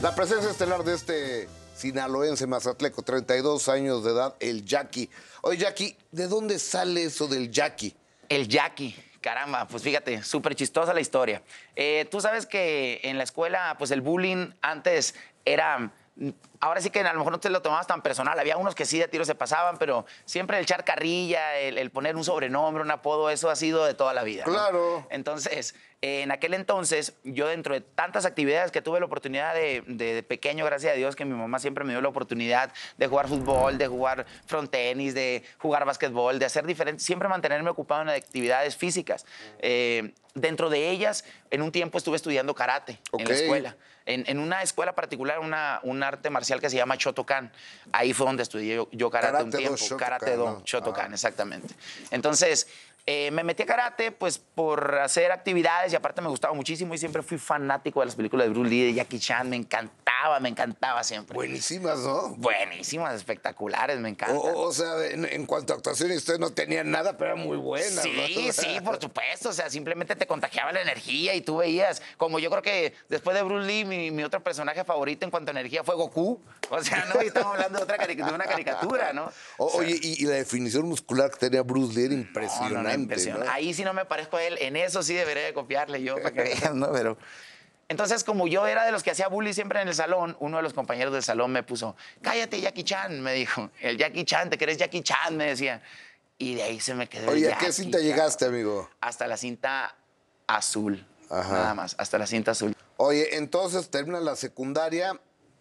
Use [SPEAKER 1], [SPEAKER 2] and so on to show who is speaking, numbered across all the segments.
[SPEAKER 1] La presencia estelar de este sinaloense mazatleco, 32 años de edad, el Jackie. Oye, Jackie, ¿de dónde sale eso del Jackie?
[SPEAKER 2] El Jackie. Caramba, pues fíjate, súper chistosa la historia. Tú sabes que en la escuela, pues el bullying antes era... Ahora sí que a lo mejor no te lo tomabas tan personal. Había unos que sí de tiro se pasaban, pero siempre el echar carrilla, el poner un sobrenombre, un apodo, eso ha sido de toda la vida, ¿no?
[SPEAKER 1] Claro.
[SPEAKER 2] Entonces, en aquel entonces, yo dentro de tantas actividades que tuve la oportunidad de pequeño, gracias a Dios, que mi mamá siempre me dio la oportunidad de jugar fútbol, de jugar frontenis, de jugar básquetbol, de hacer diferentes, siempre mantenerme ocupado en actividades físicas. Dentro de ellas, en un tiempo estuve estudiando karate en la escuela. En una escuela particular, un arte marcial que se llama Shotokan. Ahí fue donde estudié yo karate un tiempo. Karate-do, Shotokan, exactamente. Entonces, me metí a karate pues por hacer actividades y aparte me gustaba muchísimo y siempre fui fanático de las películas de Bruce Lee, de Jackie Chan. Me encantaba siempre.
[SPEAKER 1] Buenísimas, ¿no?
[SPEAKER 2] Buenísimas, espectaculares, me encantan.
[SPEAKER 1] O sea, en cuanto a actuación, ustedes no tenían nada, pero eran muy buenas,
[SPEAKER 2] Sí,
[SPEAKER 1] ¿no?
[SPEAKER 2] sí, por supuesto. O sea, simplemente te contagiaba la energía y tú veías, como yo creo que después de Bruce Lee, mi otro personaje favorito en cuanto a energía fue Goku. O sea, no, y estamos hablando de una caricatura, ¿no?
[SPEAKER 1] Oye, y la definición muscular que tenía Bruce Lee era impresionante.
[SPEAKER 2] Impresionante.
[SPEAKER 1] ¿no?
[SPEAKER 2] Ahí sí no me parezco a él. En eso sí debería de copiarle yo para que vean, ¿no? Pero... Entonces, como yo era de los que hacía bullying siempre en el salón, uno de los compañeros del salón me puso, cállate, Jackie Chan, me dijo. El Jackie Chan, ¿te crees Jackie Chan? Me decía. Y de ahí se me quedó.
[SPEAKER 1] Oye, ¿a qué cinta llegaste, amigo?
[SPEAKER 2] Hasta la cinta azul.
[SPEAKER 1] Ajá.
[SPEAKER 2] Nada más, hasta la cinta azul.
[SPEAKER 1] Oye, entonces termina la secundaria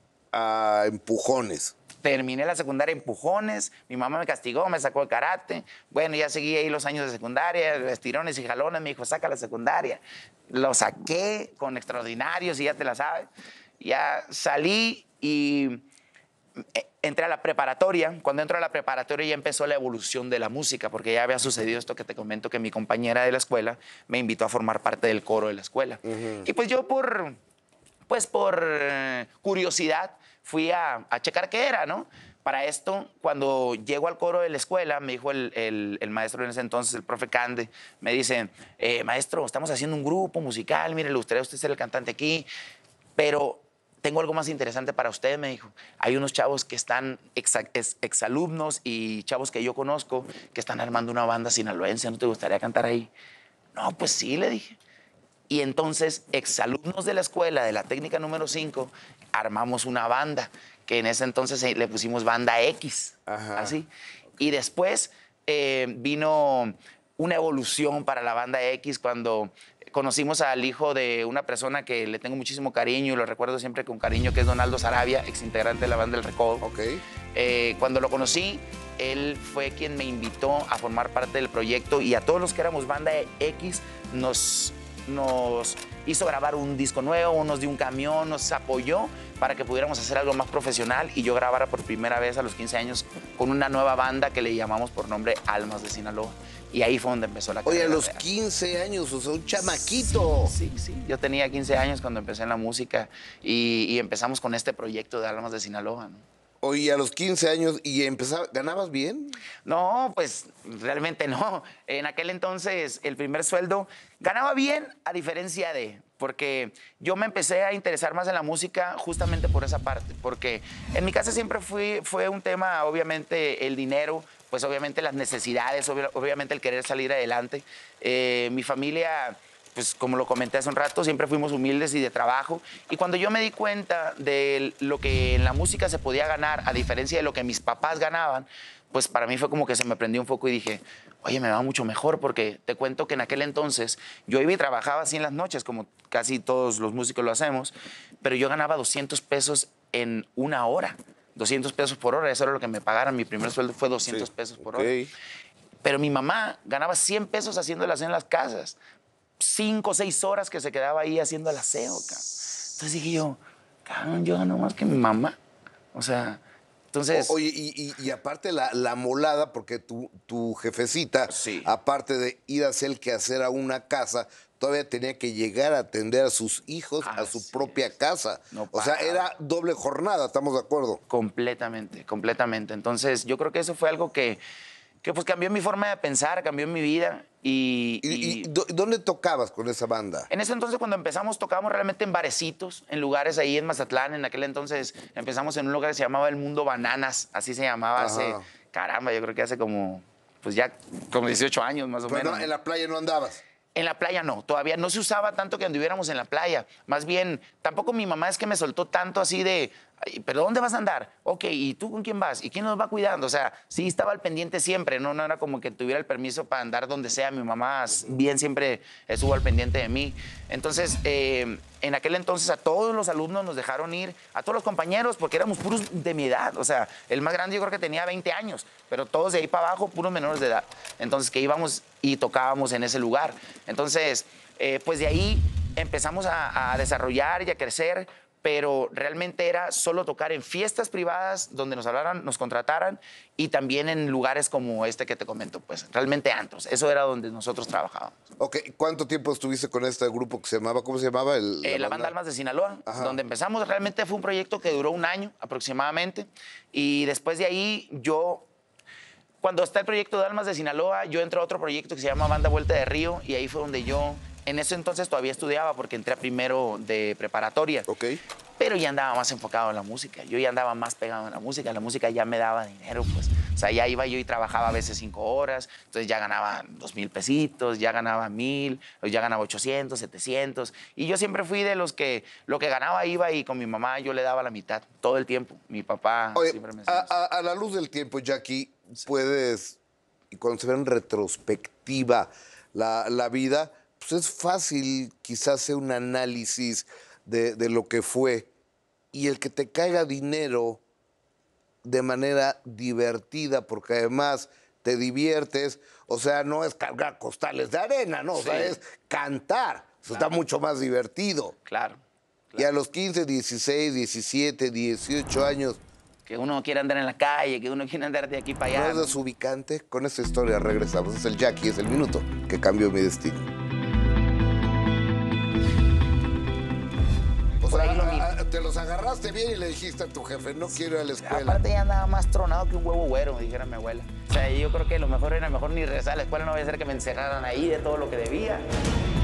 [SPEAKER 1] a empujones.
[SPEAKER 2] Terminé la secundaria empujones, mi mamá me castigó, me sacó de karate. Bueno, ya seguí ahí los años de secundaria, estirones y jalones, me dijo, saca la secundaria. Lo saqué con extraordinarios y ya te la sabes. Ya salí y entré a la preparatoria. Cuando entro a la preparatoria ya empezó la evolución de la música, porque ya había sucedido esto que te comento, que mi compañera de la escuela me invitó a formar parte del coro de la escuela. Y pues yo por curiosidad fui a checar qué era, ¿no? Para esto, cuando llego al coro de la escuela, me dijo el maestro en ese entonces, el profe Cande, me dice, maestro, estamos haciendo un grupo musical, mire, le gustaría a usted ser el cantante aquí, pero tengo algo más interesante para usted, me dijo. Hay unos chavos que están exalumnos y chavos que yo conozco que están armando una banda sinaloense, ¿no te gustaría cantar ahí? No, pues sí, le dije. Y entonces, exalumnos de la escuela, de la técnica número 5, armamos una banda, que en ese entonces le pusimos Banda X, así. Y después vino una evolución para la Banda X cuando conocimos al hijo de una persona que le tengo muchísimo cariño y lo recuerdo siempre con cariño, que es Donaldo Sarabia, exintegrante de la banda El Recodo. Cuando lo conocí, él fue quien me invitó a formar parte del proyecto y a todos los que éramos Banda X nos hizo grabar un disco nuevo, nos dio un camión, nos apoyó para que pudiéramos hacer algo más profesional y yo grabara por primera vez a los 15 años con una nueva banda que le llamamos por nombre Almas de Sinaloa. Y ahí fue donde empezó la carrera.
[SPEAKER 1] Oye, a los 15 años, o sea, un chamaquito.
[SPEAKER 2] Sí. Yo tenía 15 años cuando empecé en la música y empezamos con este proyecto de Almas de Sinaloa, ¿no?
[SPEAKER 1] Oye, a los 15 años y ¿ganabas bien?
[SPEAKER 2] No, pues realmente no. En aquel entonces el primer sueldo ganaba bien a diferencia porque yo me empecé a interesar más en la música justamente por esa parte, porque en mi casa siempre fue un tema, obviamente, el dinero, pues obviamente las necesidades, obviamente el querer salir adelante. Mi familia... Pues como lo comenté hace un rato, siempre fuimos humildes y de trabajo. Y cuando yo me di cuenta de lo que en la música se podía ganar, a diferencia de lo que mis papás ganaban, pues para mí fue como que se me prendió un foco y dije, oye, me va mucho mejor, porque te cuento que en aquel entonces yo iba y trabajaba así en las noches, como casi todos los músicos lo hacemos, pero yo ganaba 200 pesos en una hora. 200 pesos por hora, eso era lo que me pagaran. Mi primer sueldo fue 200 pesos por hora. Pero mi mamá ganaba 100 pesos haciendo el aseo en las casas. 5 o 6 horas que se quedaba ahí haciendo el aseo, cabrón. Entonces dije yo, cabrón, yo gano más que mi mamá. O sea, entonces...
[SPEAKER 1] Oye, y aparte la molada, porque tu jefecita, aparte de ir a hacer el quehacer a una casa, todavía tenía que llegar a atender a sus hijos a su propia casa. O sea, era doble jornada, ¿estamos de acuerdo?
[SPEAKER 2] Completamente. Entonces, yo creo que eso fue algo que pues cambió mi forma de pensar, cambió mi vida
[SPEAKER 1] ¿Y dónde tocabas con esa banda?
[SPEAKER 2] En ese entonces, cuando empezamos, tocábamos realmente en barecitos, en lugares ahí en Mazatlán. En aquel entonces empezamos en un lugar que se llamaba El Mundo Bananas, así se llamaba hace, caramba, yo creo que hace como, pues ya como 18 años más o menos.
[SPEAKER 1] No, ¿en la playa no andabas?
[SPEAKER 2] En la playa no, todavía no se usaba tanto que anduviéramos en la playa. Más bien, tampoco mi mamá es que me soltó tanto así de, ¿pero dónde vas a andar? Ok, ¿y tú con quién vas? ¿Y quién nos va cuidando? O sea, sí estaba al pendiente siempre, no era como que tuviera el permiso para andar donde sea. Mi mamá bien siempre estuvo al pendiente de mí. Entonces, en aquel entonces a todos los alumnos nos dejaron ir, a todos los compañeros, porque éramos puros de mi edad. O sea, el más grande yo creo que tenía 20 años, pero todos de ahí para abajo, puros menores de edad. Entonces, que íbamos y tocábamos en ese lugar. Entonces, pues de ahí empezamos a desarrollar y a crecer, pero realmente era solo tocar en fiestas privadas donde nos hablaran, nos contrataran, y también en lugares como este que te comento, pues realmente antros. Eso era donde nosotros trabajábamos.
[SPEAKER 1] Ok, ¿cuánto tiempo estuviste con este grupo que se llamaba, cómo se llamaba?
[SPEAKER 2] La banda Almas de Sinaloa, donde empezamos. Realmente fue un proyecto que duró un año aproximadamente, y después de ahí cuando está el proyecto de Almas de Sinaloa, yo entré a otro proyecto que se llama Banda Vuelta de Río, y ahí fue donde yo, en ese entonces todavía estudiaba porque entré a primero de preparatoria.
[SPEAKER 1] Ok.
[SPEAKER 2] Pero ya andaba más enfocado en la música. Yo ya andaba más pegado en la música. La música ya me daba dinero, pues. O sea, ya iba yo y trabajaba a veces 5 horas. Entonces ya ganaba 2,000 pesitos, ya ganaba 1,000, ya ganaba 800, 700. Y yo siempre fui de los que lo que ganaba iba, y con mi mamá yo le daba la mitad todo el tiempo. Mi papá siempre me decía
[SPEAKER 1] a la luz del tiempo, Jackie, puedes, y cuando se ve en retrospectiva la vida, pues es fácil quizás hacer un análisis de lo que fue, y el que te caiga dinero de manera divertida, porque además te diviertes, o sea, no es cargar costales de arena, ¿no? O sea, es cantar, eso está mucho más divertido.
[SPEAKER 2] Claro.
[SPEAKER 1] Y a los 15, 16, 17, 18 años...
[SPEAKER 2] Que uno quiere andar en la calle, que uno quiere andar de aquí para allá.
[SPEAKER 1] ¿No es desubicante? Con esta historia regresamos. Es el Jackie, es el minuto que cambió mi destino. O sea, te los agarraste bien y le dijiste a tu jefe, no quiero ir a la escuela.
[SPEAKER 2] Aparte ya andaba más tronado que un huevo güero, dijera mi abuela. O sea, yo creo que lo mejor era ni regresar a la escuela, no vaya a ser que me encerraran ahí de todo lo que debía.